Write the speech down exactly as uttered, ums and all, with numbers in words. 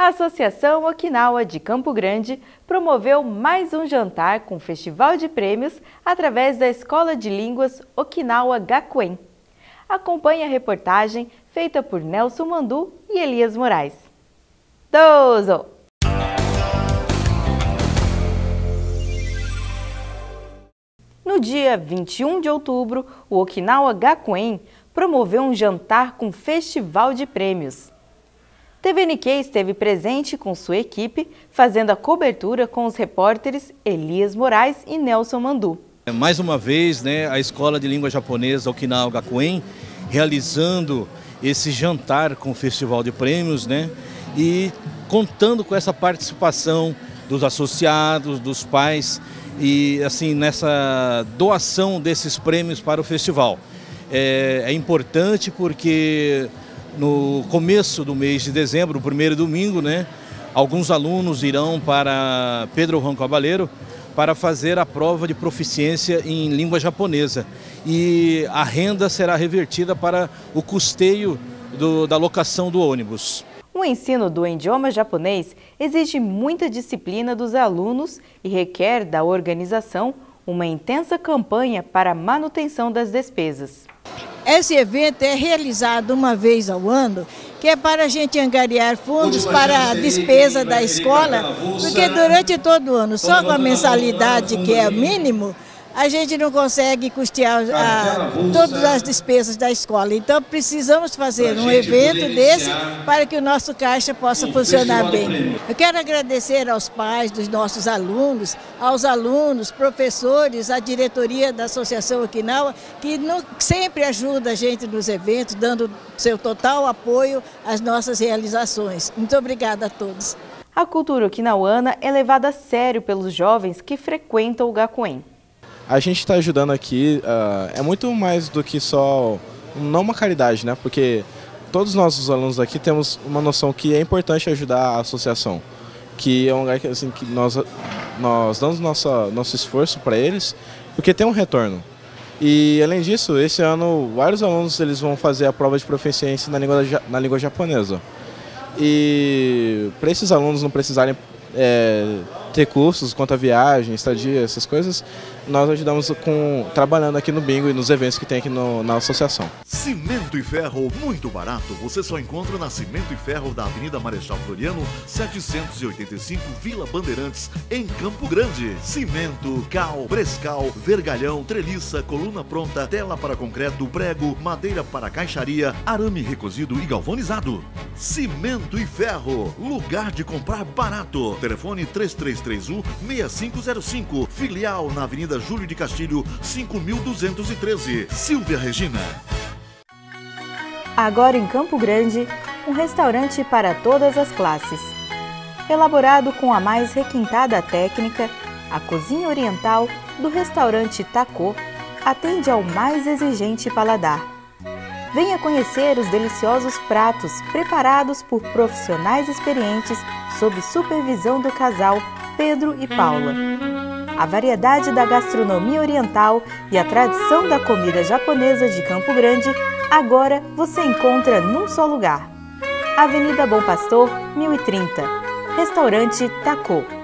A Associação Okinawa de Campo Grande promoveu mais um jantar com festival de prêmios através da Escola de Línguas Okinawa Gakuen. Acompanhe a reportagem feita por Nelson Mandu e Elias Moraes. Dozo! No dia vinte e um de outubro, o Okinawa Gakuen promoveu um jantar com festival de prêmios. T V N Q esteve presente com sua equipe, fazendo a cobertura com os repórteres Elias Moraes e Nelson Mandu. Mais uma vez, né, a Escola de Língua Japonesa Okinawa Gakuen realizando esse jantar com o Festival de Prêmios, né, e contando com essa participação dos associados, dos pais e assim nessa doação desses prêmios para o festival. É, é importante porque no começo do mês de dezembro, o primeiro domingo, né, alguns alunos irão para Pedro Juan Caballero para fazer a prova de proficiência em língua japonesa. E a renda será revertida para o custeio do, da locação do ônibus. O ensino do idioma japonês exige muita disciplina dos alunos e requer da organização uma intensa campanha para a manutenção das despesas. Esse evento é realizado uma vez ao ano, que é para a gente angariar fundos para a despesa da escola, porque durante todo o ano, só com a mensalidade, que é o mínimo, a gente não consegue custear a, todas as despesas da escola. Então precisamos fazer um evento desse para que o nosso caixa possa funcionar bem. Eu quero agradecer aos pais dos nossos alunos, aos alunos, professores, à diretoria da Associação Okinawa, que não, sempre ajuda a gente nos eventos, dando seu total apoio às nossas realizações. Muito obrigada a todos. A cultura okinawana é levada a sério pelos jovens que frequentam o Gakuen. A gente está ajudando aqui, uh, é muito mais do que só, não uma caridade, né? Porque todos nós, os alunos aqui, temos uma noção que é importante ajudar a associação. Que é um lugar que, assim, que nós, nós damos nossa, nosso esforço para eles, porque tem um retorno. E além disso, esse ano, vários alunos eles vão fazer a prova de proficiência na língua, na língua japonesa. E para esses alunos não precisarem é, ter cursos quanto a viagem, estadia, essas coisas, nós ajudamos com, trabalhando aqui no bingo e nos eventos que tem aqui no, na associação. Cimento e ferro muito barato, você só encontra na Cimento e Ferro da Avenida Marechal Floriano, setecentos e oitenta e cinco, Vila Bandeirantes, em Campo Grande. Cimento, cal, brescal, vergalhão, treliça, coluna pronta, tela para concreto, prego, madeira para caixaria, arame recozido e galvanizado. Cimento e Ferro, lugar de comprar barato. Telefone três três três um, seis cinco zero cinco, filial na Avenida Júlio de Castilho, cinco mil duzentos e treze, Silvia Regina. Agora em Campo Grande, um restaurante para todas as classes. Elaborado com a mais requintada técnica, a cozinha oriental do restaurante Tako atende ao mais exigente paladar. Venha conhecer os deliciosos pratos preparados por profissionais experientes sob supervisão do casal Pedro e Paula. A variedade da gastronomia oriental e a tradição da comida japonesa de Campo Grande, agora você encontra num só lugar. Avenida Bom Pastor, mil e trinta. Restaurante Tako.